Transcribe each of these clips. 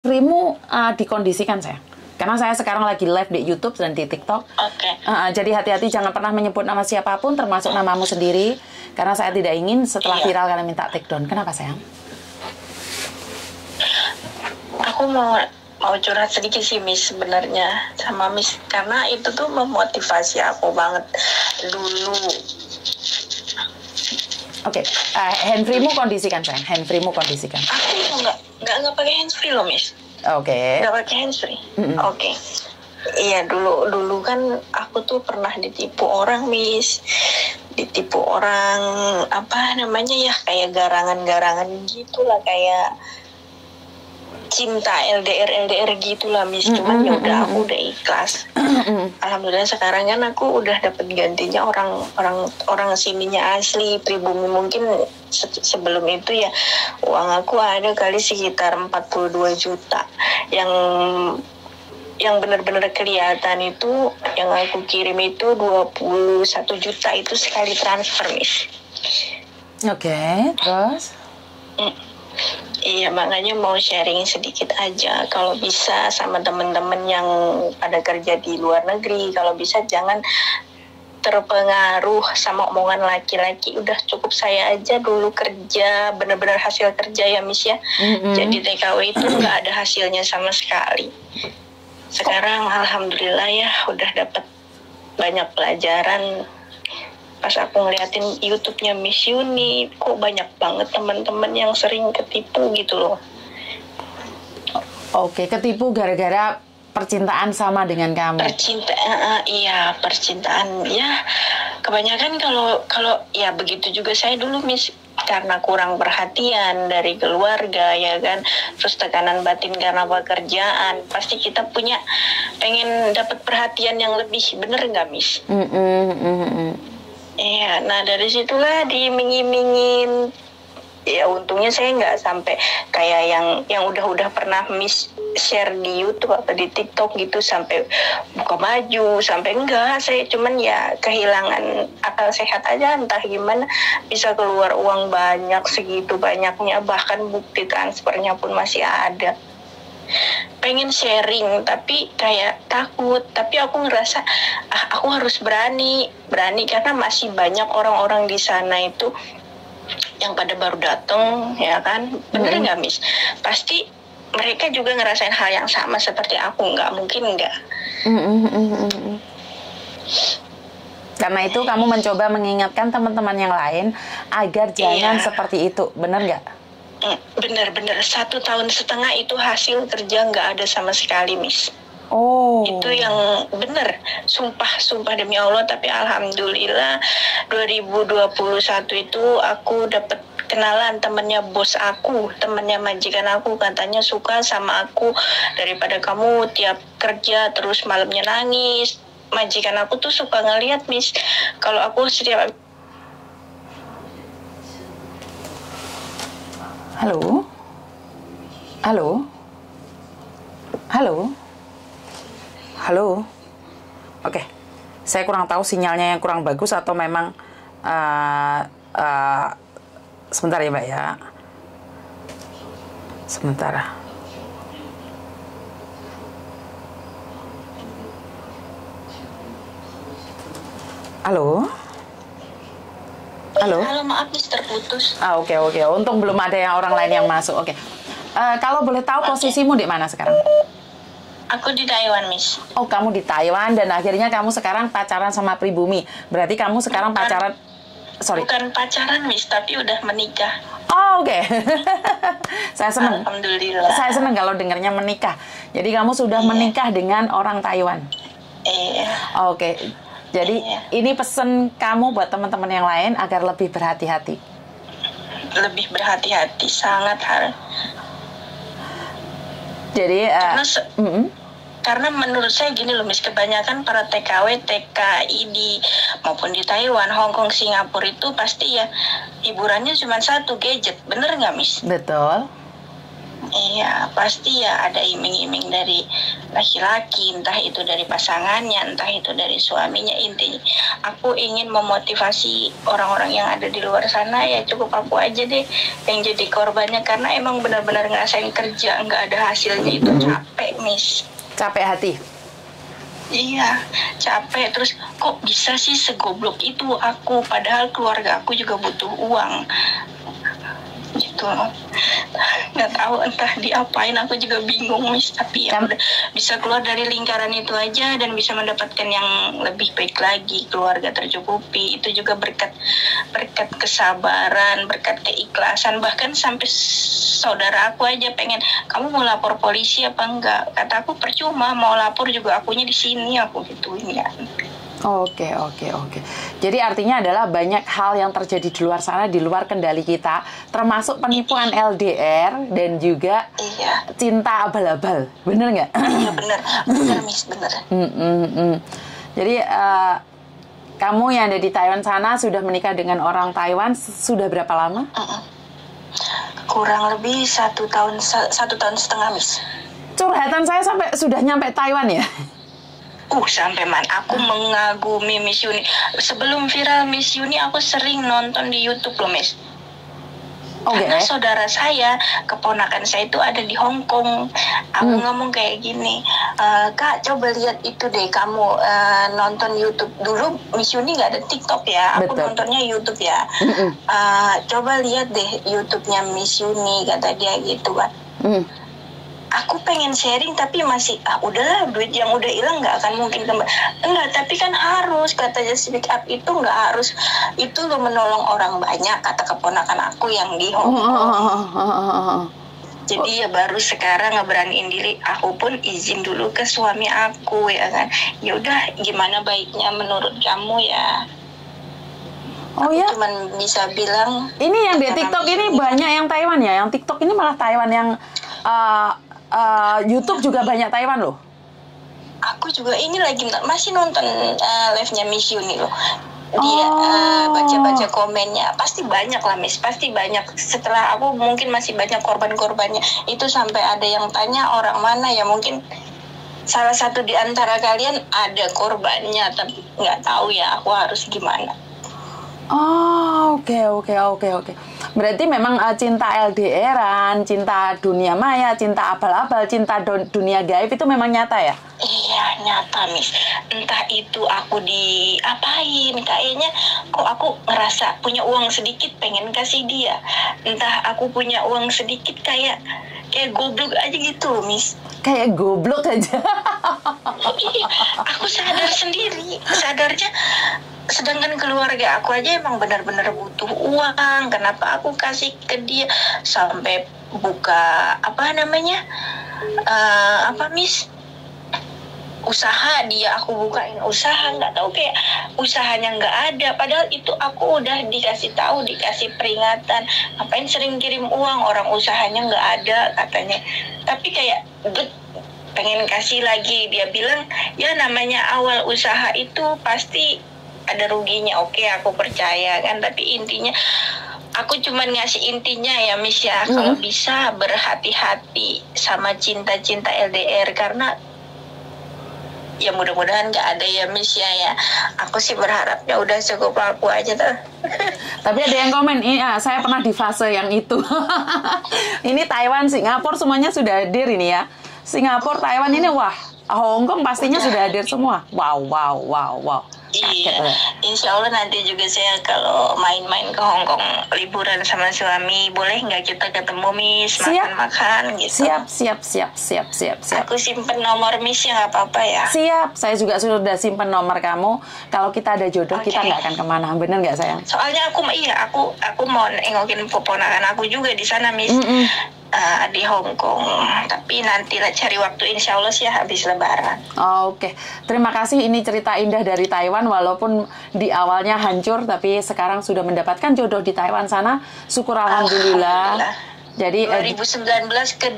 Rimu dikondisikan saya. Karena saya sekarang lagi live di YouTube dan di TikTok. Oke. Jadi hati-hati jangan pernah menyebut nama siapapun, termasuk namamu sendiri. Karena saya tidak ingin setelah viral kalian minta take down. Kenapa sayang? Aku mau curhat sedikit sih Miss sebenarnya sama Miss, karena itu tuh memotivasi aku banget dulu. Oke, handfree-mu kondisikan sayang. Handfree-mu kondisikan. Aku nggak pakai handsfree loh Miss. Oke. Nggak pakai handsfree. Oke. Iya, dulu kan aku tuh pernah ditipu orang Miss. Ditipu orang apa namanya ya, kayak garangan-garangan gitulah, kayak cinta LDR gitulah Miss. Cuman ya udah, aku udah ikhlas. Alhamdulillah sekarang kan aku udah dapet gantinya orang sininya asli pribumi. Mungkin sebelum itu ya uang aku ada kali sekitar 42 juta yang benar-benar kelihatan. Itu yang aku kirim itu 21 juta itu sekali transfer Miss. Oke, terus? Iya, makanya mau sharing sedikit aja. Kalau bisa sama teman-teman yang pada kerja di luar negeri, kalau bisa jangan terpengaruh sama omongan laki-laki. Udah cukup saya aja dulu kerja, benar-benar hasil kerja ya Miss ya. Jadi TKW itu nggak ada hasilnya sama sekali. Sekarang alhamdulillah ya udah dapat banyak pelajaran. Pas aku ngeliatin YouTube-nya Miss Yuni, kok banyak banget teman-teman yang sering ketipu gitu loh. Oke, ketipu gara-gara percintaan sama dengan kamu. Percintaan ya. Kebanyakan kalau ya begitu juga saya dulu Miss, karena kurang perhatian dari keluarga ya kan, terus tekanan batin karena pekerjaan, pasti kita pengen dapat perhatian yang lebih, bener nggak Miss? Iya, nah dari situlah diiming-imingin. Ya untungnya saya nggak sampai kayak yang udah pernah Miss share di YouTube atau di TikTok gitu, sampai buka baju, sampai enggak. Saya cuman ya kehilangan akal sehat aja, entah gimana bisa keluar uang banyak segitu banyaknya, bahkan bukti transfernya pun masih ada. Pengen sharing tapi kayak takut, tapi aku ngerasa aku harus berani karena masih banyak orang-orang di sana itu yang pada baru datang ya kan. Bener nggak Miss? Pasti mereka juga ngerasain hal yang sama seperti aku, nggak mungkin nggak. Karena itu kamu mencoba mengingatkan teman-teman yang lain agar jangan seperti itu, bener nggak? Bener-bener 1,5 tahun itu hasil kerja nggak ada sama sekali Miss. Itu yang bener, sumpah demi Allah. Tapi alhamdulillah 2021 itu aku dapet kenalan temennya bos aku, temennya majikan aku, katanya suka sama aku daripada kamu tiap kerja terus malamnya nangis. Majikan aku tuh suka ngeliat Miss, kalau aku setiap Halo? Oke, saya kurang tahu sinyalnya yang kurang bagus atau memang sebentar ya Mbak ya. Sebentar. Halo, maaf Miss, terputus. Oke. Untung belum ada yang orang lain yang masuk. Oke. Kalau boleh tahu posisimu di mana sekarang? Aku di Taiwan Miss. Oh, kamu di Taiwan dan akhirnya kamu sekarang pacaran sama pribumi. Berarti kamu sekarang pacaran. Bukan pacaran Miss, tapi udah menikah. Oh, oke. Saya senang. Alhamdulillah. Saya senang kalau dengarnya menikah. Jadi kamu sudah menikah dengan orang Taiwan. Iya. Oke. Jadi ini pesan kamu buat teman-teman yang lain agar lebih berhati-hati. Lebih berhati-hati, sangat harus. Jadi karena menurut saya gini loh Miss, kebanyakan para TKW, TKI maupun di Taiwan, Hong Kong, Singapura itu pasti ya hiburannya cuma satu, gadget. Bener nggak Miss? Betul. Iya, pasti ya ada iming-iming dari laki-laki, entah itu dari pasangannya, entah itu dari suaminya. Intinya, aku ingin memotivasi orang-orang yang ada di luar sana, ya cukup aku aja deh yang jadi korbannya, karena emang benar-benar ngerasain kerja nggak ada hasilnya itu capek, Miss. Capek hati. Iya, capek. Terus kok bisa sih segoblok itu aku, padahal keluarga aku juga butuh uang. Gitu, nggak tahu entah diapain, aku juga bingung, Miss. Tapi ya udah bisa keluar dari lingkaran itu aja dan bisa mendapatkan yang lebih baik lagi, keluarga tercukupi. Itu juga berkat kesabaran, berkat keikhlasan. Bahkan sampai saudara aku aja pengen, kamu mau lapor polisi apa enggak? Kata aku percuma, mau lapor juga akunya di sini, aku gituin ya. Oke. Jadi artinya adalah banyak hal yang terjadi di luar sana, di luar kendali kita, termasuk penipuan LDR dan juga cinta abal-abal. Bener nggak? Iya bener Miss, bener. Jadi kamu yang ada di Taiwan sana sudah menikah dengan orang Taiwan sudah berapa lama? Kurang lebih 1 tahun setengah, Miss. Curhatan saya sampai sudah nyampe Taiwan ya? Sampai man, aku mengagumi Miss Yuni. Sebelum viral Miss Yuni, aku sering nonton di YouTube loh, Miss. Karena saudara saya, keponakan saya itu ada di Hong Kong. Aku ngomong kayak gini, Kak, coba lihat itu deh, kamu nonton YouTube. Dulu Miss Yuni nggak ada TikTok ya, aku nontonnya YouTube ya. Coba lihat deh YouTube-nya Miss Yuni, kata dia gitu kan. Aku pengen sharing tapi masih udahlah, duit yang udah hilang nggak akan mungkin kembali. Enggak, tapi kan harus, katanya speak up itu nggak harus, itu lo menolong orang banyak, kata keponakan aku yang di Hong Kong. Jadi ya baru sekarang ngeberaniin diri. Aku pun izin dulu ke suami aku ya kan. Ya udah, gimana baiknya menurut kamu ya? Aku cuman bisa bilang. Ini yang di TikTok ini banyak yang Taiwan ya, yang TikTok ini malah Taiwan, yang YouTube juga banyak Taiwan loh. Aku juga ini lagi masih nonton live-nya Miss Yuni loh. Dia baca-baca komennya, pasti banyak lah, Miss, pasti banyak. Setelah aku mungkin masih banyak korban-korbannya. Itu sampai ada yang tanya orang mana ya, mungkin salah satu di antara kalian ada korbannya, tapi nggak tahu ya aku harus gimana. Oke. Berarti memang cinta LDR-an, cinta dunia maya, cinta abal-abal, cinta dunia gaib itu memang nyata ya? Iya, nyata, Miss. Entah itu aku diapain, kayaknya kok aku ngerasa punya uang sedikit pengen kasih dia. Entah aku punya uang sedikit kayak goblok aja gitu, Miss. Kayak goblok aja. Iya, aku sadar sendiri, sadarnya. Sedangkan keluarga aku aja emang benar-benar butuh uang. Kenapa aku kasih ke dia sampai buka Miss, usaha dia, aku bukain usaha, nggak tahu kayak usahanya nggak ada. Padahal itu aku udah dikasih tahu, dikasih peringatan. Ngapain sering kirim uang, orang usahanya nggak ada katanya. Tapi kayak pengen kasih lagi. Dia bilang ya namanya awal usaha itu pasti ada ruginya. Oke, aku percaya kan, tapi intinya aku cuman ngasih intinya ya, Miss ya. Kalau bisa berhati-hati sama cinta-cinta LDR, karena ya mudah-mudahan nggak ada ya, Miss ya. Aku sih berharapnya udah cukup aku aja tuh. Tapi ada yang komen, saya pernah di fase yang itu. Ini Taiwan, Singapura semuanya sudah hadir ini ya. Singapura, Taiwan ini wah, Hong Kong pastinya sudah hadir semua. Wow. Iya, insya Allah nanti juga saya kalau main-main ke Hong Kong liburan sama suami, boleh nggak kita ketemu, Miss, makan-makan gitu? Siap. Aku simpen nomor Miss ya, nggak apa-apa ya? Siap, saya juga sudah simpen nomor kamu. Kalau kita ada jodoh, kita nggak akan kemana, bener nggak sayang? Soalnya aku mau nengokin keponakan aku juga di sana, Miss. Di Hong Kong, tapi nantilah cari waktu, insya Allah sih habis Lebaran. Oke. Terima kasih, ini cerita indah dari Taiwan, walaupun di awalnya hancur, tapi sekarang sudah mendapatkan jodoh di Taiwan sana. Syukur alhamdulillah. Jadi 2019 ke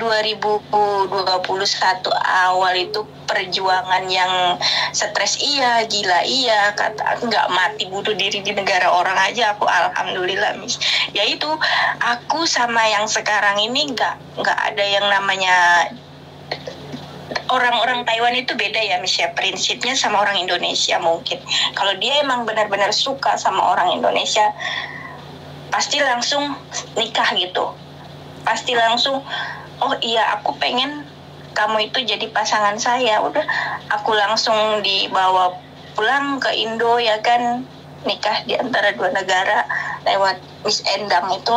2021 awal itu perjuangan yang stres iya, gila iya, kata nggak mati bunuh diri di negara orang aja aku alhamdulillah Miss. Yaitu aku sama yang sekarang ini nggak ada yang namanya orang-orang Taiwan itu beda ya Miss ya, prinsipnya sama orang Indonesia mungkin. Kalau dia emang benar-benar suka sama orang Indonesia pasti langsung nikah gitu. Pasti langsung, oh iya aku pengen kamu itu jadi pasangan saya. Udah, aku langsung dibawa pulang ke Indo ya kan, nikah di antara dua negara lewat Miss Endang itu.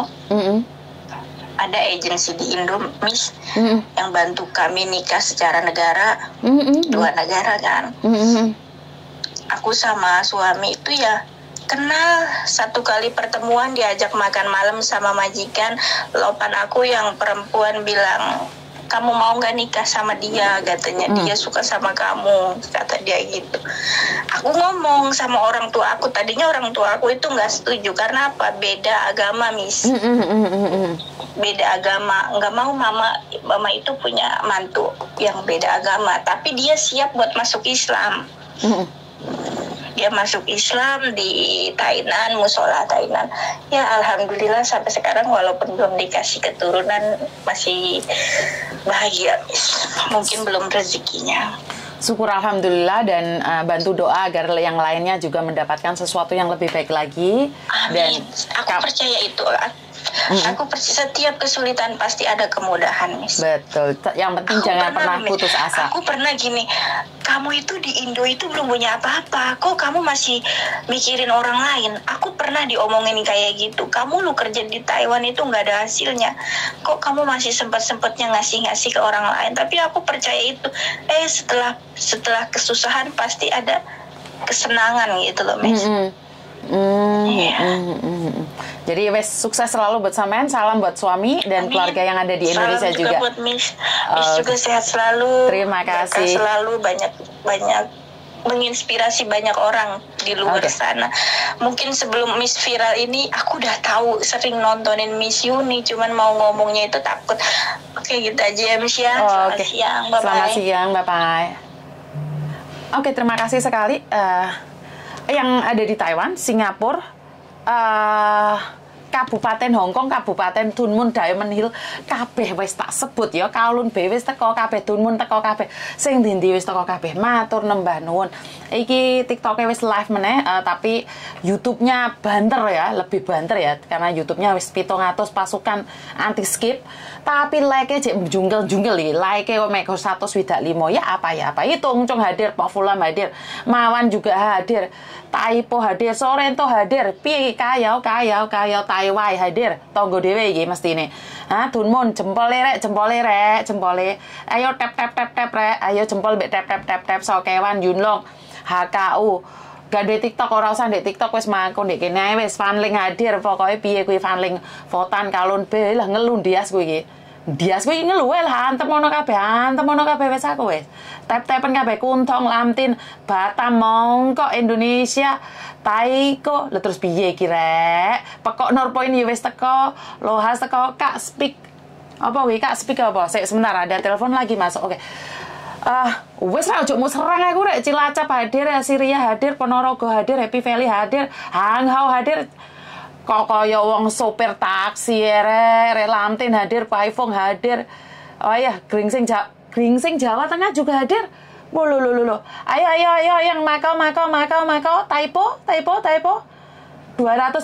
Ada agensi di Indo Miss yang bantu kami nikah secara negara, dua negara kan. Aku sama suami itu ya kenal satu kali pertemuan, diajak makan malam sama majikan. Lopan aku yang perempuan bilang, kamu mau nggak nikah sama dia, katanya dia suka sama kamu, kata dia gitu. Aku ngomong sama orang tua aku, tadinya orang tua aku itu nggak setuju karena apa, beda agama Miss. Beda agama, nggak mau mama itu punya mantu yang beda agama, tapi dia siap buat masuk Islam. Dia masuk Islam di Tainan, musola Tainan. Ya alhamdulillah sampai sekarang walaupun belum dikasih keturunan masih bahagia. Mungkin belum rezekinya. Syukur alhamdulillah, dan bantu doa agar yang lainnya juga mendapatkan sesuatu yang lebih baik lagi. Amin. Dan aku percaya itu. Aku setiap kesulitan pasti ada kemudahan, Miss. Betul. Yang penting jangan pernah putus asa. Aku pernah gini, kamu itu di Indo itu belum punya apa-apa, kok kamu masih mikirin orang lain? Aku pernah diomongin kayak gitu. Kamu lu kerja di Taiwan itu nggak ada hasilnya, kok kamu masih sempat-sempatnya ngasih-ngasih ke orang lain? Tapi aku percaya itu. Setelah kesusahan pasti ada kesenangan gitu loh, Miss. Jadi wes sukses selalu buat sampean, salam buat suami dan keluarga yang ada di Indonesia salam juga. Buat Miss. Miss juga sehat selalu. Terima kasih. Selalu banyak menginspirasi banyak orang di luar sana. Mungkin sebelum Miss viral ini aku udah tahu, sering nontonin Miss Yuni, cuman mau ngomongnya itu takut. Oke, gitu aja ya Miss ya. Selamat siang, bye-bye. Selamat siang, bye-bye. Oke, terima kasih sekali. Yang ada di Taiwan, Singapura, Kabupaten Hongkong, Kabupaten Dunmun, Diamond Hill, kabeh wis tak sebut ya, Kowloon Bay wis teko kabeh, Dunmun teko kabeh, sing ndi wis teko kabeh. Matur nembah nuwun. Iki TikTok-e wis live meneh, tapi YouTube-nya banter ya, lebih banter ya, karena YouTube-nya wis 700 pasukan anti skip. Tapi like-e jek junggel-junggel iki, like-e kok mek 105 ya apa. Hitung cung hadir, Pak Fulam hadir, Mawan juga hadir, Taipo hadir, Sorento hadir, piye kayau Taiwan hadir, tonggo dhewe iki mestine. Dunmun jempole rek. Ayo tap rek, ayo jempol mbek tap Sokewan Yunlong, HKU. Gak duwe TikTok, ora usah ndek TikTok, wis mangko ndek kene ae wis Fanling hadir. Pokoke piye kuwi Fanling votan Kowloon Bay lah, ngelu Dias kuwi iki. Dias kuwi ngelu lah, antem ono kabeh wis aku wis. Tap-tapen kabeh Kuntong, Lamtin, Batam, mongko Indonesia, Taiko. Lah terus piye iki rek? Pekok Norpoint ya wis teko, Lohas teko, Kak Speak. Apa kuwi Kak Speak apa? Sebentar ada telepon lagi masuk. Oke. Wes lah ojo serang aku rek. Cilacap hadir, Syria hadir, Ponorogo hadir, Happy Valley hadir, Hanghau hadir. Kok kaya wong sopir taksi rek, Lamtin hadir, Paifong hadir. Oh ya, Gringsing Jawa Tengah juga hadir. Loh. Ayo yang Makau. Taipo. 250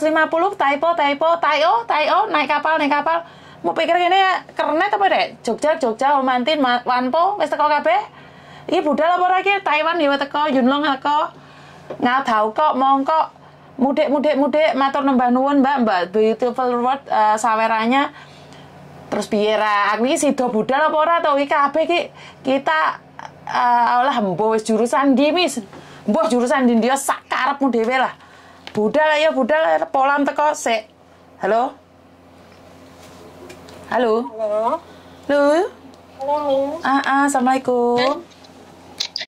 Taio, naik kapal. Mau pikir gini ya, kernet apa dek? Jogja, Omantin, Wanpo, wis teko kabeh. Iki budal apa ora iki? Taiwan ya teko, Yunlong teko. Nggak tahu kok, mongko. Mudik, matur nembah nuwun Mbak Beautiful World saweranya. Terus piye ra? Aku iki sida budal apa ora to? Iki kabeh iki kita Allah mbuh wis jurusan ndi, Mis? Mbuh jurusan ndi dia sak karepmu dhewe lah. Budal polam teko sik. Halo. Assalamualaikum. Halo. Assalamualaikum.